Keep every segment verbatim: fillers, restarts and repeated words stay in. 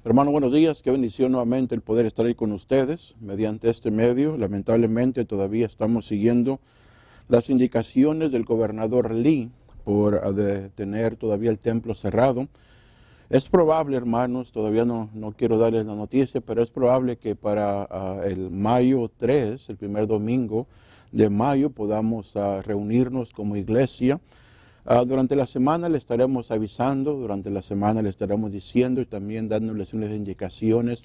Hermano, buenos días. Qué bendición nuevamente el poder estar ahí con ustedes mediante este medio. Lamentablemente todavía estamos siguiendo las indicaciones del gobernador Lee por uh, de tener todavía el templo cerrado. Es probable, hermanos, todavía no, no quiero darles la noticia, pero es probable que para uh, el mayo tres, el primer domingo de mayo, podamos uh, reunirnos como iglesia. Uh, durante la semana le estaremos avisando, durante la semana le estaremos diciendo y también dándoles unas indicaciones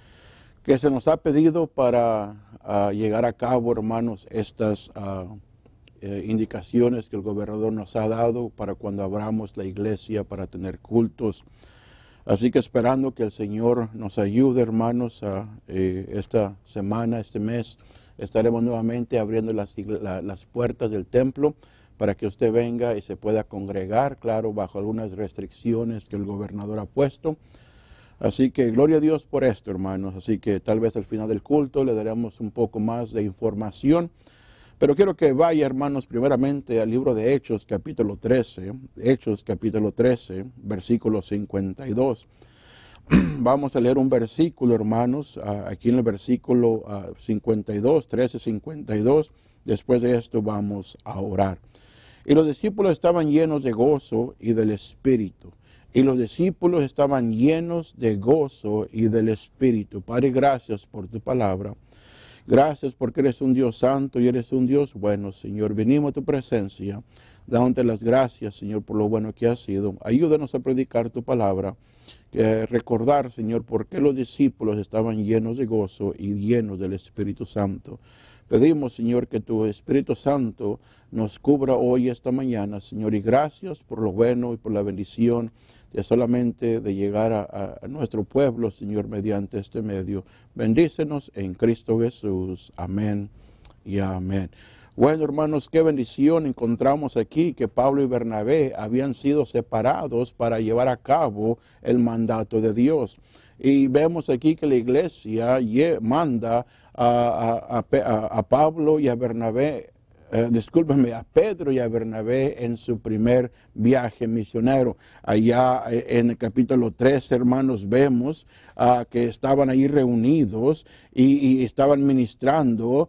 que se nos ha pedido para uh, llegar a cabo, hermanos, estas uh, eh, indicaciones que el gobernador nos ha dado para cuando abramos la iglesia, para tener cultos. Así que esperando que el Señor nos ayude, hermanos, a, eh, esta semana, este mes, estaremos nuevamente abriendo las, la, las puertas del templo para que usted venga y se pueda congregar, claro, bajo algunas restricciones que el gobernador ha puesto. Así que gloria a Dios por esto, hermanos. Así que tal vez al final del culto le daremos un poco más de información. Pero quiero que vaya, hermanos, primeramente al libro de Hechos, capítulo trece. Hechos, capítulo trece, versículo cincuenta y dos. Vamos a leer un versículo, hermanos, aquí en el versículo cincuenta y dos, trece, cincuenta y dos. Después de esto vamos a orar. Y los discípulos estaban llenos de gozo y del Espíritu. Y los discípulos estaban llenos de gozo y del Espíritu. Padre, gracias por tu palabra. Gracias porque eres un Dios santo y eres un Dios bueno, Señor. Venimos a tu presencia, dándote las gracias, Señor, por lo bueno que has sido. Ayúdanos a predicar tu palabra. Que recordar, Señor, por qué los discípulos estaban llenos de gozo y llenos del Espíritu Santo. Pedimos, Señor, que tu Espíritu Santo nos cubra hoy, esta mañana, Señor, y gracias por lo bueno y por la bendición de solamente de llegar a, a nuestro pueblo, Señor, mediante este medio. Bendícenos en Cristo Jesús. Amén y amén. Bueno, hermanos, qué bendición encontramos aquí que Pablo y Bernabé habían sido separados para llevar a cabo el mandato de Dios. Y vemos aquí que la iglesia manda a, a, a, a Pablo y a Bernabé, eh, discúlpenme, a Pedro y a Bernabé en su primer viaje misionero. Allá en el capítulo tres, hermanos, vemos uh, que estaban ahí reunidos y, y estaban ministrando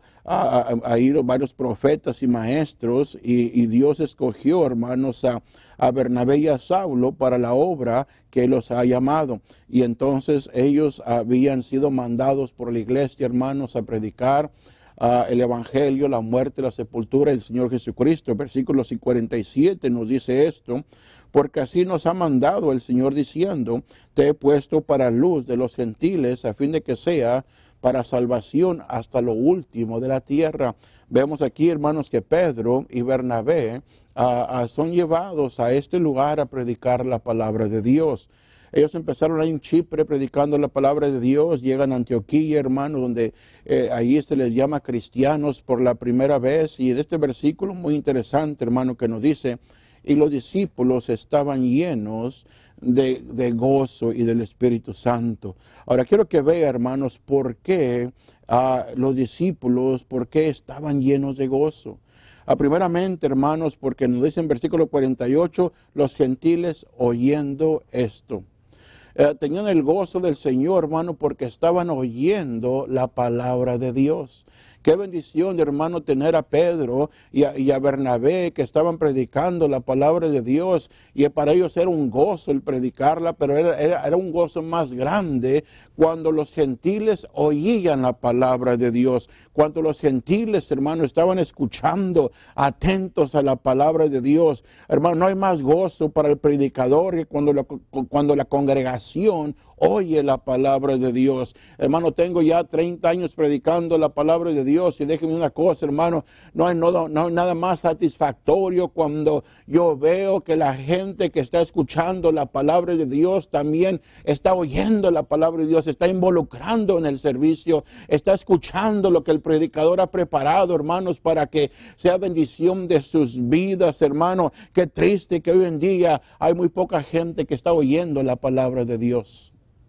ahí uh, varios profetas y maestros y, y Dios escogió, hermanos, a, a Bernabé y a Saulo para la obra que los ha llamado. Y entonces ellos habían sido mandados por la iglesia, hermanos, a predicar Uh, el Evangelio, la muerte, la sepultura del Señor Jesucristo. El versículo cuarenta y siete nos dice esto: porque así nos ha mandado el Señor diciendo, te he puesto para luz de los gentiles, a fin de que sea para salvación hasta lo último de la tierra. Vemos aquí, hermanos, que Pedro y Bernabé uh, uh, son llevados a este lugar a predicar la palabra de Dios. Ellos empezaron ahí en Chipre predicando la palabra de Dios, llegan a Antioquía, hermanos, donde eh, ahí se les llama cristianos por la primera vez. Y en este versículo muy interesante, hermano, que nos dice, y los discípulos estaban llenos de, de gozo y del Espíritu Santo. Ahora quiero que vea, hermanos, por qué uh, los discípulos, por qué estaban llenos de gozo. Uh, primeramente, hermanos, porque nos dice en versículo cuarenta y ocho, los gentiles oyendo esto. Eh, tenían el gozo del Señor, hermano, porque estaban oyendo la palabra de Dios. Qué bendición, hermano, tener a Pedro y a, y a Bernabé que estaban predicando la palabra de Dios. Y para ellos era un gozo el predicarla, pero era, era, era un gozo más grande cuando los gentiles oían la palabra de Dios. Cuando los gentiles, hermano, estaban escuchando, atentos a la palabra de Dios. Hermano, no hay más gozo para el predicador que cuando la, cuando la congregación oye la palabra de Dios. Hermano, tengo ya treinta años predicando la palabra de Dios y déjeme una cosa, hermano, no hay, no, no hay nada más satisfactorio cuando yo veo que la gente que está escuchando la palabra de Dios también está oyendo la palabra de Dios, está involucrando en el servicio, está escuchando lo que el predicador ha preparado, hermanos, para que sea bendición de sus vidas, hermano. Qué triste que hoy en día hay muy poca gente que está oyendo la palabra de Dios.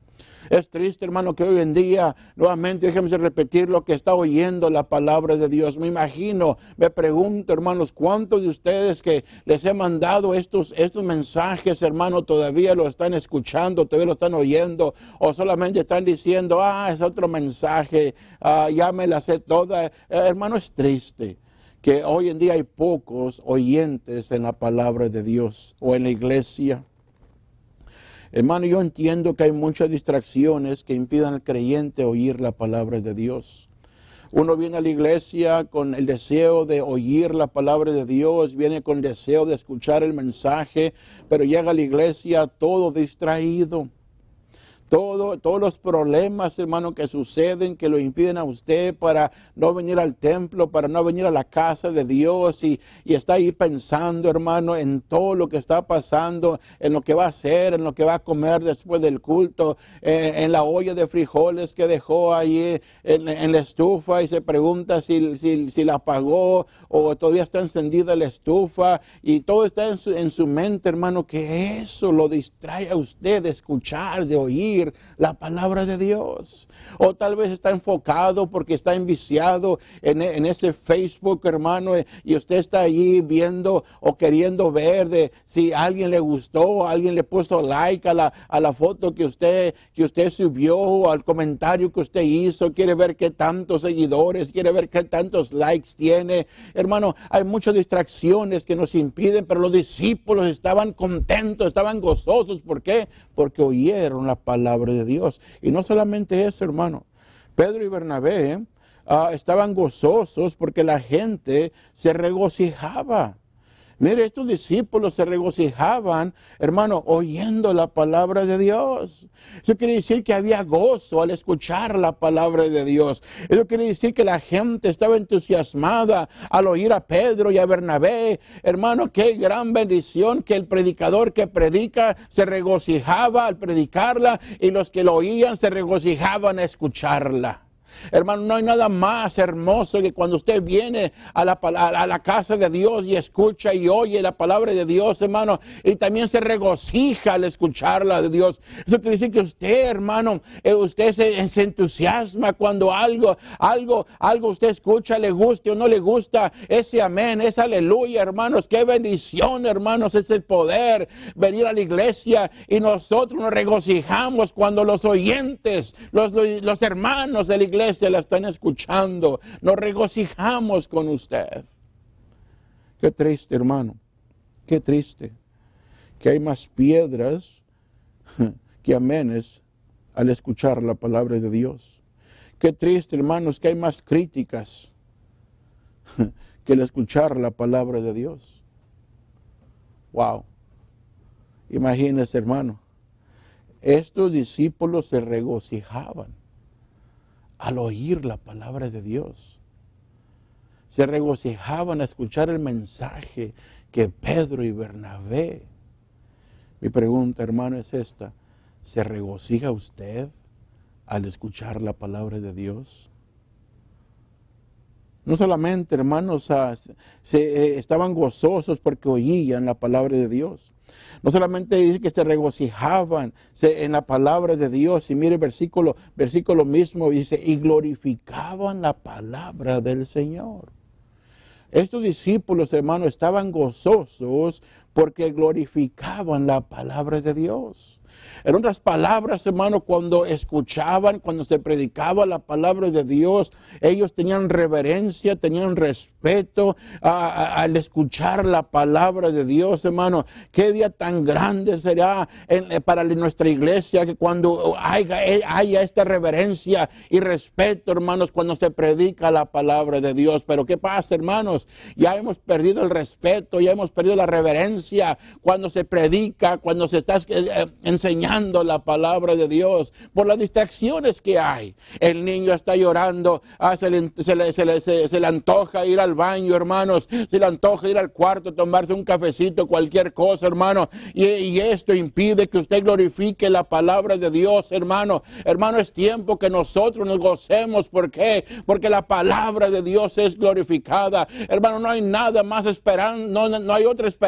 Es triste, hermano, que hoy en día, nuevamente, déjenme repetir lo que está oyendo la palabra de Dios. Me imagino, me pregunto, hermanos, ¿cuántos de ustedes que les he mandado estos, estos mensajes, hermano, todavía lo están escuchando, todavía lo están oyendo, o solamente están diciendo, ah, es otro mensaje, ah, ya me la sé toda? Eh, hermano, es triste que hoy en día hay pocos oyentes en la palabra de Dios o en la iglesia. Hermano, yo entiendo que hay muchas distracciones que impidan al creyente oír la palabra de Dios. Uno viene a la iglesia con el deseo de oír la palabra de Dios, viene con el deseo de escuchar el mensaje, pero llega a la iglesia todo distraído. Todo, todos los problemas, hermano, que suceden, que lo impiden a usted para no venir al templo, para no venir a la casa de Dios, y, y está ahí pensando, hermano, en todo lo que está pasando, en lo que va a hacer, en lo que va a comer después del culto, eh, en la olla de frijoles que dejó ahí en, en la estufa, y se pregunta si, si, si la apagó o todavía está encendida la estufa, y todo está en su, en su mente, hermano, que eso lo distrae a usted de escuchar, de oír la palabra de Dios. O tal vez está enfocado porque está enviciado en, en ese Facebook, hermano, y usted está allí viendo o queriendo ver de si a alguien le gustó, alguien le puso like a la, a la foto que usted, que usted subió, o al comentario que usted hizo, quiere ver qué tantos seguidores, quiere ver qué tantos likes tiene. Hermano, hay muchas distracciones que nos impiden, pero los discípulos estaban contentos, estaban gozosos. ¿Por qué? Porque oyeron la palabra de Dios. Y no solamente eso, hermano. Pedro y Bernabé uh, estaban gozosos porque la gente se regocijaba. Mire, estos discípulos se regocijaban, hermano, oyendo la palabra de Dios. Eso quiere decir que había gozo al escuchar la palabra de Dios. Eso quiere decir que la gente estaba entusiasmada al oír a Pedro y a Bernabé. Hermano, qué gran bendición que el predicador que predica se regocijaba al predicarla, y los que lo oían se regocijaban a escucharla. Hermano, no hay nada más hermoso que cuando usted viene a la, a la casa de Dios y escucha y oye la palabra de Dios, hermano, y también se regocija al escucharla de Dios. Eso quiere decir que usted, hermano, usted se, se entusiasma cuando algo, algo, algo usted escucha, le guste o no le gusta. Ese amén, ese aleluya, hermanos, qué bendición, hermanos, es el poder venir a la iglesia, y nosotros nos regocijamos cuando los oyentes, los, los, los hermanos de la iglesia se la están escuchando. Nos regocijamos con usted. Qué triste, hermano, qué triste que hay más piedras que amenes al escuchar la palabra de Dios. Qué triste, hermanos, que hay más críticas que el escuchar la palabra de Dios. Wow. Imagínese, hermano, estos discípulos se regocijaban al oír la palabra de Dios. Se regocijaban a escuchar el mensaje que Pedro y Bernabé. Mi pregunta, hermano, es esta: ¿se regocija usted al escuchar la palabra de Dios? No solamente, hermanos, se, eh, estaban gozosos porque oían la palabra de Dios. No solamente dice que se regocijaban en la palabra de Dios, y mire el versículo, versículo mismo dice, y glorificaban la palabra del Señor. Estos discípulos, hermanos, estaban gozosos porque glorificaban la palabra de Dios. En otras palabras, hermano, cuando escuchaban, cuando se predicaba la palabra de Dios, ellos tenían reverencia, tenían respeto a, a, al escuchar la palabra de Dios, hermano. Qué día tan grande será en, para nuestra iglesia, que cuando haya, haya esta reverencia y respeto, hermanos, cuando se predica la palabra de Dios. Pero ¿qué pasa, hermanos? Ya hemos perdido el respeto, ya hemos perdido la reverencia cuando se predica, cuando se está eh, enseñando la palabra de Dios, por las distracciones que hay. El niño está llorando, ah, se, le, se, le, se, le, se, se le antoja ir al baño, hermanos, se le antoja ir al cuarto, tomarse un cafecito, cualquier cosa, hermano, y, y esto impide que usted glorifique la palabra de Dios, hermano. Hermano, es tiempo que nosotros nos gocemos. ¿Por qué? Porque la palabra de Dios es glorificada. Hermano, no hay nada más esperanza, no, no hay otra esperanza para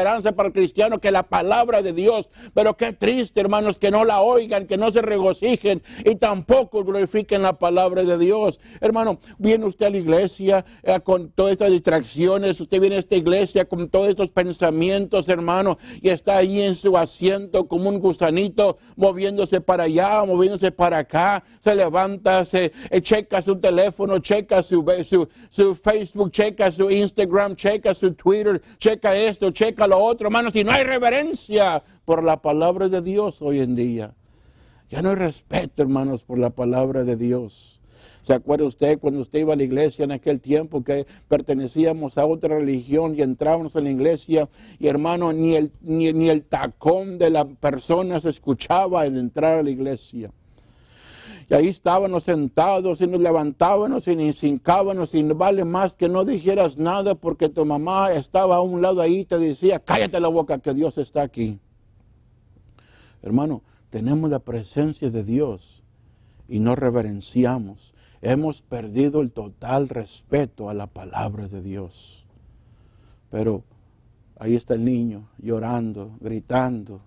al cristiano que la palabra de Dios. Pero qué triste, hermanos, que no la oigan, que no se regocijen y tampoco glorifiquen la palabra de Dios. Hermano, viene usted a la iglesia eh, con todas estas distracciones, usted viene a esta iglesia con todos estos pensamientos, hermano, y está ahí en su asiento como un gusanito, moviéndose para allá, moviéndose para acá, se levanta, se eh, checa su teléfono, checa su, su, su Facebook, checa su Instagram, checa su Twitter, checa esto, checa lo otro, hermanos, y no hay reverencia por la palabra de Dios hoy en día. Ya no hay respeto, hermanos, por la palabra de Dios. ¿Se acuerda usted cuando usted iba a la iglesia en aquel tiempo que pertenecíamos a otra religión y entrábamos a la iglesia y, hermano, ni el, ni, ni el tacón de la persona se escuchaba al entrar a la iglesia? Y ahí estábamos sentados y nos levantábamos y nos hincábamos y no vale más que no dijeras nada porque tu mamá estaba a un lado ahí y te decía, cállate la boca que Dios está aquí. Hermano, tenemos la presencia de Dios y no reverenciamos. Hemos perdido el total respeto a la palabra de Dios. Pero ahí está el niño llorando, gritando.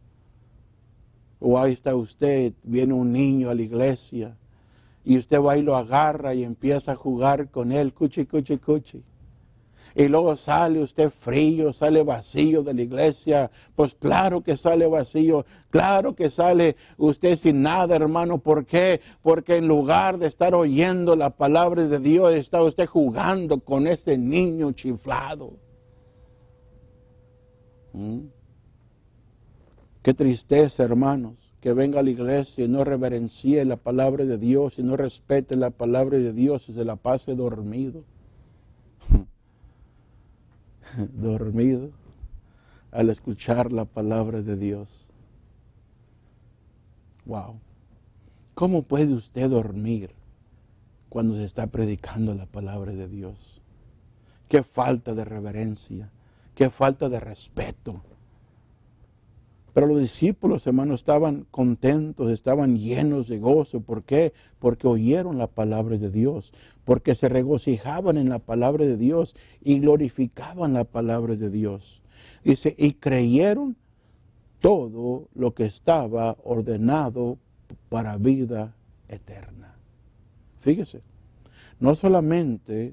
O ahí está usted, viene un niño a la iglesia y usted va y lo agarra y empieza a jugar con él, cuchi, cuchi, cuchi. Y luego sale usted frío, sale vacío de la iglesia. Pues claro que sale vacío, claro que sale usted sin nada, hermano. ¿Por qué? Porque en lugar de estar oyendo la palabra de Dios, está usted jugando con ese niño chiflado. ¿Mm? Qué tristeza, hermanos, que venga a la iglesia y no reverencie la palabra de Dios y no respete la palabra de Dios y se la pase dormido. Dormido al escuchar la palabra de Dios. Wow. ¿Cómo puede usted dormir cuando se está predicando la palabra de Dios? Qué falta de reverencia, qué falta de respeto. Pero los discípulos, hermanos, estaban contentos, estaban llenos de gozo. ¿Por qué? Porque oyeron la palabra de Dios, porque se regocijaban en la palabra de Dios y glorificaban la palabra de Dios. Dice, y creyeron todo lo que estaba ordenado para vida eterna. Fíjese, no solamente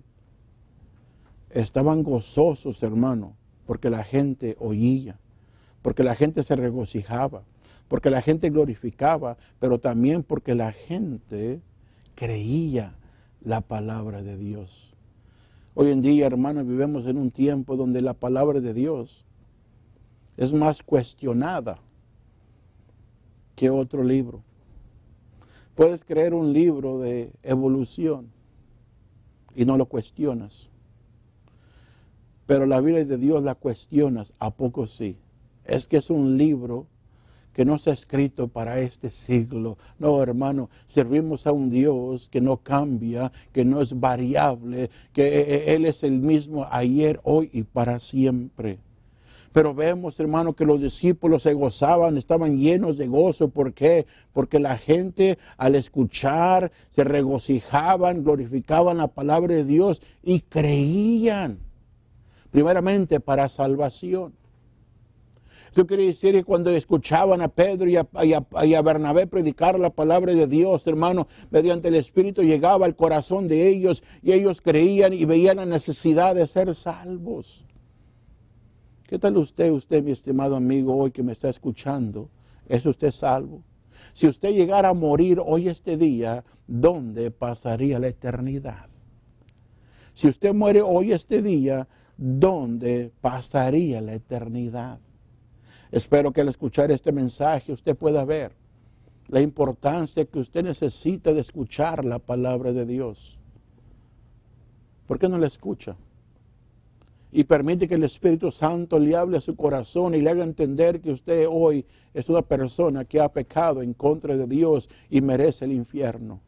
estaban gozosos, hermano, porque la gente oía, porque la gente se regocijaba, porque la gente glorificaba, pero también porque la gente creía la palabra de Dios. Hoy en día, hermanos, vivimos en un tiempo donde la palabra de Dios es más cuestionada que otro libro. Puedes creer un libro de evolución y no lo cuestionas. Pero la Biblia de Dios la cuestionas, ¿a poco sí? Es que es un libro que no se ha escrito para este siglo. No, hermano, servimos a un Dios que no cambia, que no es variable, que Él es el mismo ayer, hoy y para siempre. Pero vemos, hermano, que los discípulos se gozaban, estaban llenos de gozo. ¿Por qué? Porque la gente al escuchar se regocijaban, glorificaban la palabra de Dios y creían, primeramente para salvación. Eso quiere decir que cuando escuchaban a Pedro y a, y, a, y a Bernabé predicar la palabra de Dios, hermano, mediante el Espíritu llegaba al corazón de ellos y ellos creían y veían la necesidad de ser salvos. ¿Qué tal usted, usted, mi estimado amigo, hoy que me está escuchando? ¿Es usted salvo? Si usted llegara a morir hoy este día, ¿dónde pasaría la eternidad? Si usted muere hoy este día, ¿dónde pasaría la eternidad? Espero que al escuchar este mensaje usted pueda ver la importancia que usted necesita de escuchar la palabra de Dios. ¿Por qué no la escucha? Y permite que el Espíritu Santo le hable a su corazón y le haga entender que usted hoy es una persona que ha pecado en contra de Dios y merece el infierno.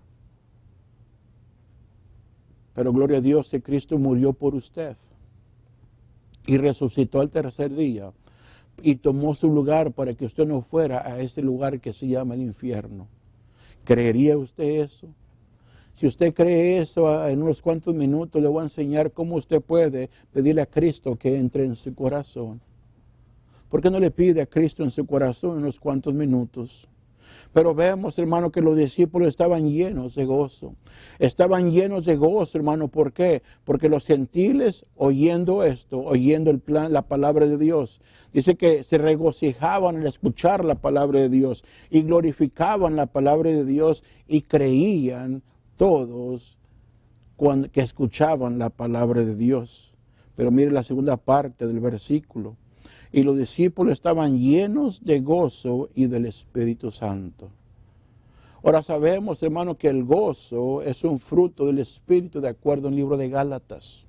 Pero gloria a Dios que Cristo murió por usted y resucitó al tercer día y tomó su lugar para que usted no fuera a ese lugar que se llama el infierno. ¿Creería usted eso? Si usted cree eso, en unos cuantos minutos le voy a enseñar cómo usted puede pedirle a Cristo que entre en su corazón. ¿Por qué no le pide a Cristo en su corazón unos cuantos minutos? Pero vemos, hermano, que los discípulos estaban llenos de gozo. Estaban llenos de gozo, hermano. ¿Por qué? Porque los gentiles, oyendo esto, oyendo el plan, la palabra de Dios, dice que se regocijaban al escuchar la palabra de Dios y glorificaban la palabra de Dios y creían todos cuando, que escuchaban la palabra de Dios. Pero mire la segunda parte del versículo. Y los discípulos estaban llenos de gozo y del Espíritu Santo. Ahora sabemos, hermano, que el gozo es un fruto del Espíritu de acuerdo al libro de Gálatas.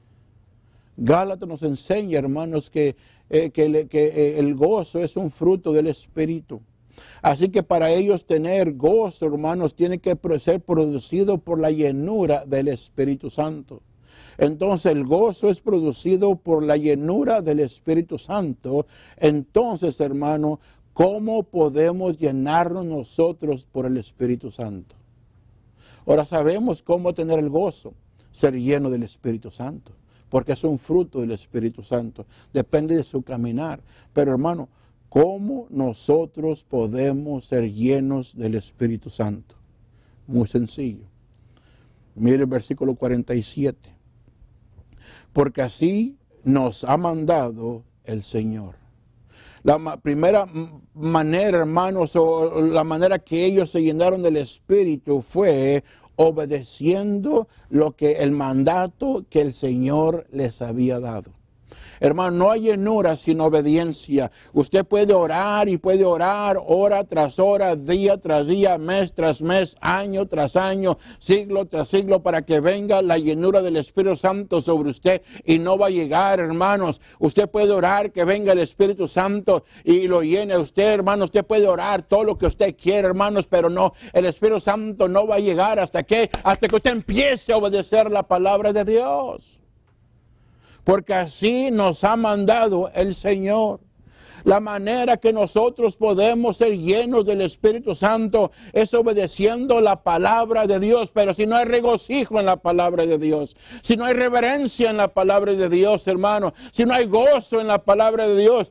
Gálatas nos enseña, hermanos, que, eh, que, que eh, el gozo es un fruto del Espíritu. Así que para ellos tener gozo, hermanos, tiene que ser producido por la llenura del Espíritu Santo. Entonces el gozo es producido por la llenura del Espíritu Santo. Entonces, hermano, ¿cómo podemos llenarnos nosotros por el Espíritu Santo? Ahora sabemos cómo tener el gozo, ser lleno del Espíritu Santo, porque es un fruto del Espíritu Santo. Depende de su caminar. Pero, hermano, ¿cómo nosotros podemos ser llenos del Espíritu Santo? Muy sencillo. Mire el versículo cuarenta y siete. Porque así nos ha mandado el Señor. La ma- primera manera, hermanos, o la manera que ellos se llenaron del Espíritu fue obedeciendo lo que el mandato que el Señor les había dado. Hermano, no hay llenura sin obediencia. Usted puede orar y puede orar hora tras hora, día tras día, mes tras mes, año tras año, siglo tras siglo, para que venga la llenura del Espíritu Santo sobre usted y no va a llegar, hermanos. Usted puede orar que venga el Espíritu Santo y lo llene usted, hermano. Usted puede orar todo lo que usted quiera, hermanos, pero no, el Espíritu Santo no va a llegar hasta que, hasta que usted empiece a obedecer la palabra de Dios. Porque así nos ha mandado el Señor. La manera que nosotros podemos ser llenos del Espíritu Santo es obedeciendo la palabra de Dios. Pero si no hay regocijo en la palabra de Dios, si no hay reverencia en la palabra de Dios, hermano, si no hay gozo en la palabra de Dios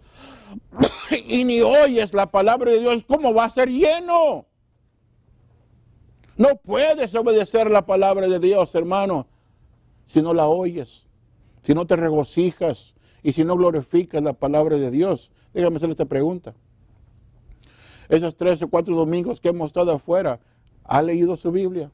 y ni oyes la palabra de Dios, ¿cómo va a ser lleno? No puedes obedecer la palabra de Dios, hermano, si no la oyes. Si no te regocijas y si no glorificas la palabra de Dios. Déjame hacerle esta pregunta. Esos tres o cuatro domingos que hemos estado afuera, ¿ha leído su Biblia?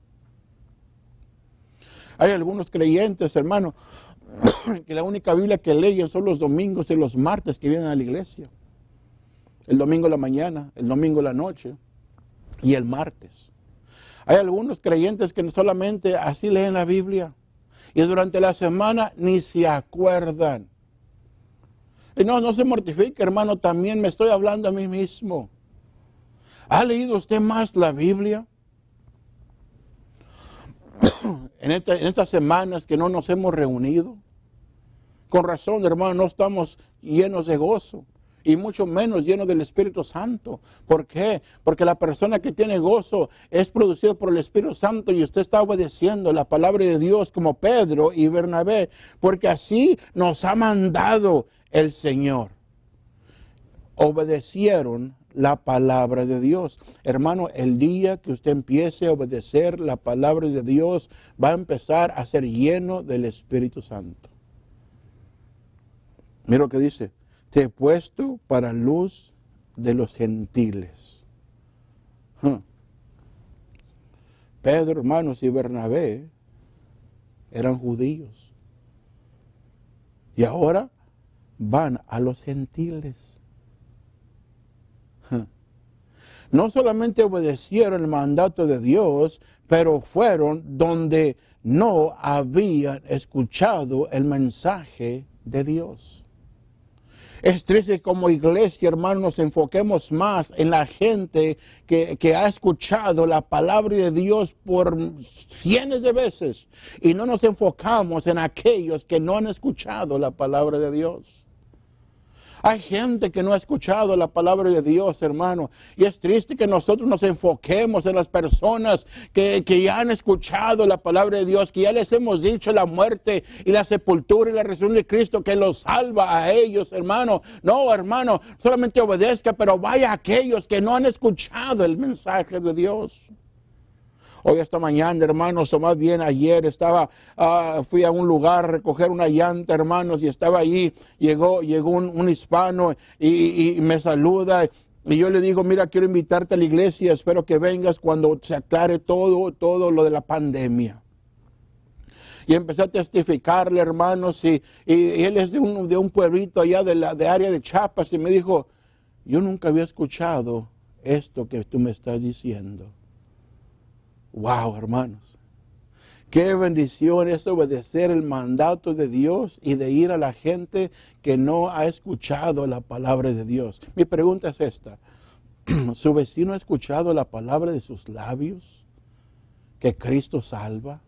Hay algunos creyentes, hermano, que la única Biblia que leen son los domingos y los martes que vienen a la iglesia. El domingo en la mañana, el domingo en la noche y el martes. Hay algunos creyentes que solamente así leen la Biblia. Y durante la semana ni se acuerdan. Y no, no se mortifique, hermano, también me estoy hablando a mí mismo. ¿Ha leído usted más la Biblia? en, esta, en estas semanas que no nos hemos reunido. Con razón, hermano, no estamos llenos de gozo. Y mucho menos llenos del Espíritu Santo. ¿Por qué? Porque la persona que tiene gozo es producida por el Espíritu Santo y usted está obedeciendo la palabra de Dios como Pedro y Bernabé. Porque así nos ha mandado el Señor. Obedecieron la palabra de Dios. Hermano, el día que usted empiece a obedecer la palabra de Dios, va a empezar a ser lleno del Espíritu Santo. Mira lo que dice. Te he puesto para luz de los gentiles. Huh. Pedro, hermanos, y Bernabé eran judíos. Y ahora van a los gentiles. Huh. No solamente obedecieron el mandato de Dios, pero fueron donde no habían escuchado el mensaje de Dios. Es triste como iglesia, hermanos, nos enfoquemos más en la gente que, que ha escuchado la palabra de Dios por cientos de veces y no nos enfocamos en aquellos que no han escuchado la palabra de Dios. Hay gente que no ha escuchado la palabra de Dios, hermano. Y es triste que nosotros nos enfoquemos en las personas que, que ya han escuchado la palabra de Dios, que ya les hemos dicho la muerte y la sepultura y la resurrección de Cristo que los salva a ellos, hermano. No, hermano, solamente obedezca, pero vaya a aquellos que no han escuchado el mensaje de Dios. Hoy esta mañana, hermanos, o más bien ayer, estaba, uh, fui a un lugar a recoger una llanta, hermanos, y estaba allí, llegó, llegó un, un hispano y, y me saluda. Y yo le digo, mira, quiero invitarte a la iglesia, espero que vengas cuando se aclare todo, todo lo de la pandemia. Y empecé a testificarle, hermanos, y, y, y él es de un, de un pueblito allá de la de área de Chiapas, y me dijo, yo nunca había escuchado esto que tú me estás diciendo. Wow, hermanos, qué bendición es obedecer el mandato de Dios y de ir a la gente que no ha escuchado la palabra de Dios. Mi pregunta es esta, ¿su vecino ha escuchado la palabra de sus labios? ¿Que Cristo salva?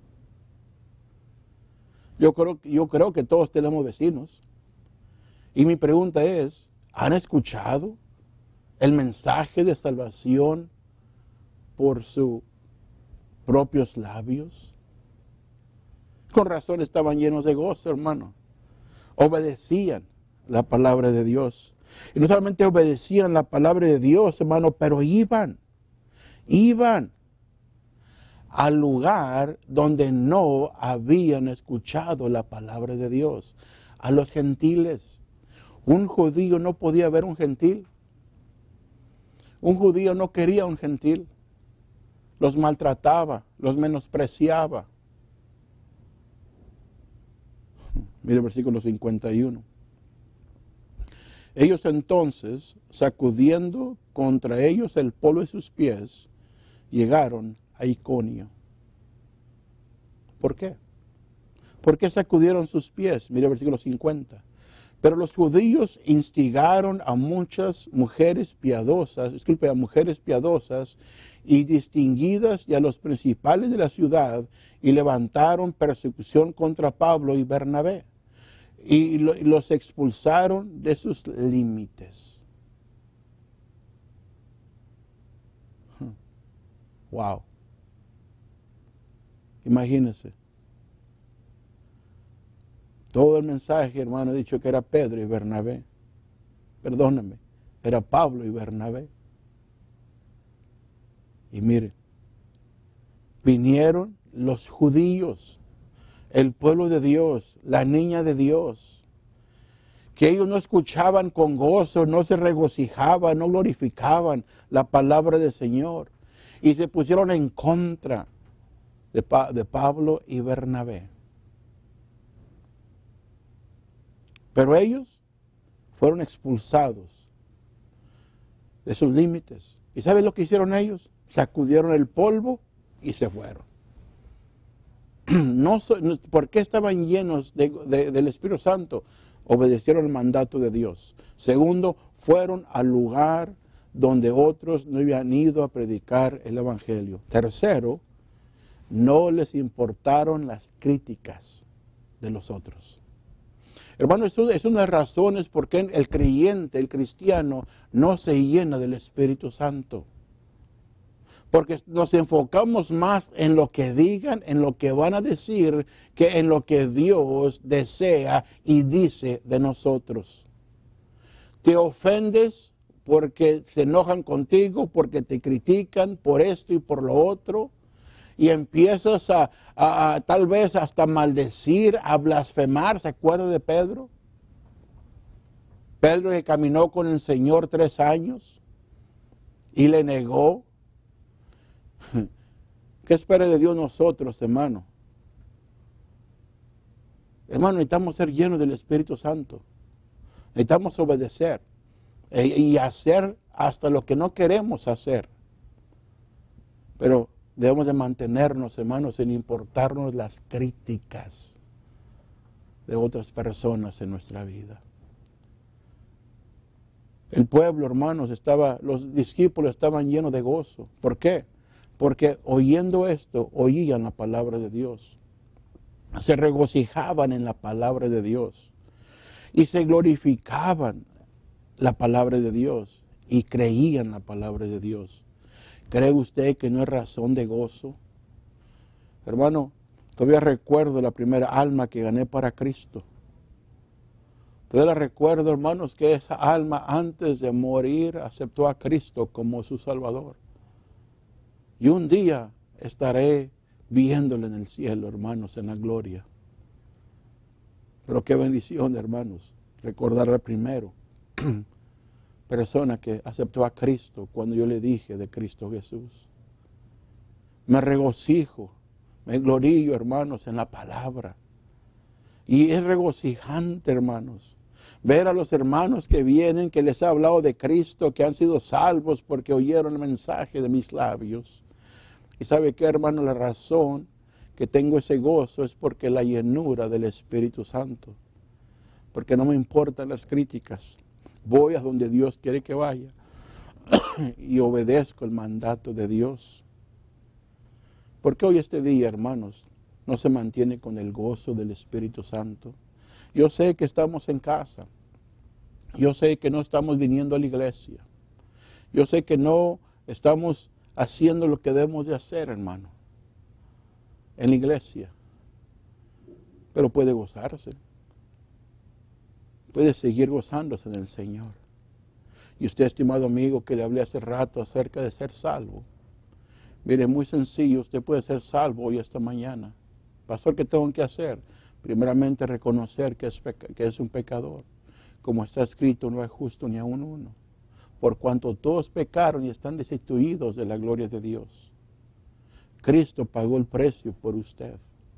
Yo creo, yo creo que todos tenemos vecinos. Y mi pregunta es, ¿han escuchado el mensaje de salvación por sus propios labios? Con razón estaban llenos de gozo, hermano. Obedecían la palabra de Dios. Y no solamente obedecían la palabra de Dios, hermano, pero iban, iban al lugar donde no habían escuchado la palabra de Dios, a los gentiles. Un judío no podía ver un gentil. Un judío no quería un gentil. Los maltrataba, los menospreciaba. Mire el versículo cincuenta y uno. Ellos entonces, sacudiendo contra ellos el polvo de sus pies, llegaron a Iconio. ¿Por qué? ¿Por qué sacudieron sus pies? Mire el versículo cincuenta. Pero los judíos instigaron a muchas mujeres piadosas, disculpe, a mujeres piadosas y distinguidas y a los principales de la ciudad y levantaron persecución contra Pablo y Bernabé y, lo, y los expulsaron de sus límites. Wow. Imagínense. Todo el mensaje, hermano, he dicho que era Pedro y Bernabé. Perdóname, era Pablo y Bernabé. Y mire, vinieron los judíos, el pueblo de Dios, la niña de Dios, que ellos no escuchaban con gozo, no se regocijaban, no glorificaban la palabra del Señor. Y se pusieron en contra de, pa de Pablo y Bernabé. Pero ellos fueron expulsados de sus límites. ¿Y saben lo que hicieron ellos? Sacudieron el polvo y se fueron. No, ¿por qué estaban llenos de, de, del Espíritu Santo? Obedecieron el mandato de Dios. Segundo, fueron al lugar donde otros no habían ido a predicar el Evangelio. Tercero, no les importaron las críticas de los otros. Hermano, eso es una de las razones por qué el creyente, el cristiano, no se llena del Espíritu Santo. Porque nos enfocamos más en lo que digan, en lo que van a decir, que en lo que Dios desea y dice de nosotros. Te ofendes porque se enojan contigo, porque te critican por esto y por lo otro. Y empiezas a, a, a tal vez hasta maldecir, a blasfemar. ¿Se acuerda de Pedro? Pedro que caminó con el Señor tres años y le negó. ¿Qué espera de Dios nosotros, hermano? Hermano, necesitamos ser llenos del Espíritu Santo. Necesitamos obedecer e, y hacer hasta lo que no queremos hacer. Pero debemos de mantenernos, hermanos, sin importarnos las críticas de otras personas en nuestra vida. El pueblo, hermanos, estaba, los discípulos estaban llenos de gozo. ¿Por qué? Porque oyendo esto, oían la palabra de Dios. Se regocijaban en la palabra de Dios. Y se glorificaban la palabra de Dios y creían la palabra de Dios. ¿Cree usted que no es razón de gozo? Hermano, todavía recuerdo la primera alma que gané para Cristo. Todavía recuerdo, hermanos, que esa alma antes de morir aceptó a Cristo como su Salvador. Y un día estaré viéndole en el cielo, hermanos, en la gloria. Pero qué bendición, hermanos, recordarle primero. Persona que aceptó a Cristo cuando yo le dije de Cristo Jesús. Me regocijo, me glorío, hermanos, en la palabra. Y es regocijante, hermanos, ver a los hermanos que vienen, que les ha hablado de Cristo, que han sido salvos porque oyeron el mensaje de mis labios. Y sabe qué, hermano, la razón que tengo ese gozo es porque la llenura del Espíritu Santo. Porque no me importan las críticas. Voy a donde Dios quiere que vaya y obedezco el mandato de Dios. Porque hoy este día, hermanos, no se mantiene con el gozo del Espíritu Santo. Yo sé que estamos en casa. Yo sé que no estamos viniendo a la iglesia. Yo sé que no estamos haciendo lo que debemos de hacer, hermano, en la iglesia. Pero puede gozarse. Puede seguir gozándose en el Señor. Y usted, estimado amigo, que le hablé hace rato acerca de ser salvo. Mire, muy sencillo, usted puede ser salvo hoy esta mañana. Pastor, ¿qué tengo que hacer? Primeramente reconocer que es, que es un pecador. Como está escrito, no hay justo ni aun uno. Por cuanto todos pecaron y están destituidos de la gloria de Dios. Cristo pagó el precio por usted.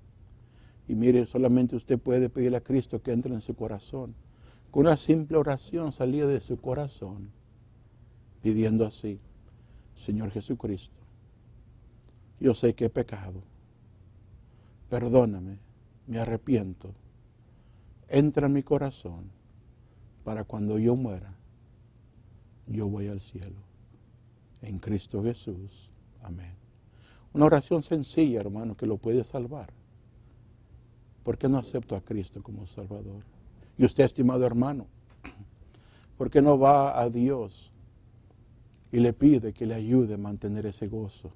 Y mire, solamente usted puede pedirle a Cristo que entre en su corazón. Con una simple oración salida de su corazón, pidiendo así: Señor Jesucristo, yo sé que he pecado, perdóname, me arrepiento, entra en mi corazón, para cuando yo muera, yo voy al cielo. En Cristo Jesús, amén. Una oración sencilla, hermano, que lo puede salvar. ¿Por qué no acepto a Cristo como Salvador? Y usted, estimado hermano, ¿por qué no va a Dios y le pide que le ayude a mantener ese gozo?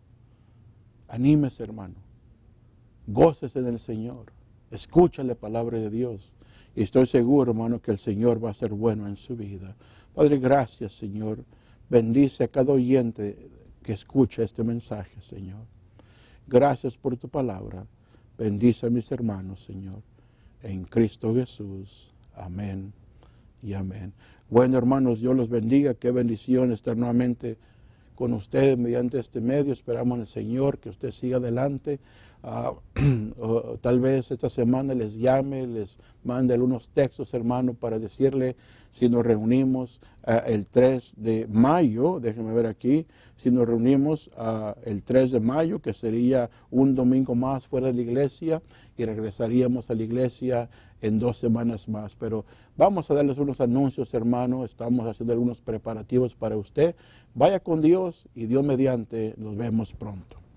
Anímese, hermano. Gócese en el Señor. Escucha la palabra de Dios. Y estoy seguro, hermano, que el Señor va a ser bueno en su vida. Padre, gracias, Señor. Bendice a cada oyente que escucha este mensaje, Señor. Gracias por tu palabra. Bendice a mis hermanos, Señor. En Cristo Jesús. Amén y amén. Bueno, hermanos, Dios los bendiga. Qué bendición estar nuevamente con ustedes mediante este medio. Esperamos en el Señor que usted siga adelante. Uh, o, tal vez esta semana les llame, les mande algunos textos, hermano, para decirle si nos reunimos uh, el tres de mayo, déjenme ver aquí, si nos reunimos uh, el tres de mayo, que sería un domingo más fuera de la iglesia, y regresaríamos a la iglesia en dos semanas más. Pero vamos a darles unos anuncios, hermano. Estamos haciendo algunos preparativos para usted. Vaya con Dios y Dios mediante nos vemos pronto.